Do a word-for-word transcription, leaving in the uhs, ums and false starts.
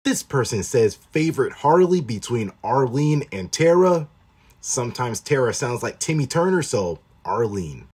This person says favorite Harley between Arleen and Tara. Sometimes Tara sounds like Timmy Turner, so Arleen.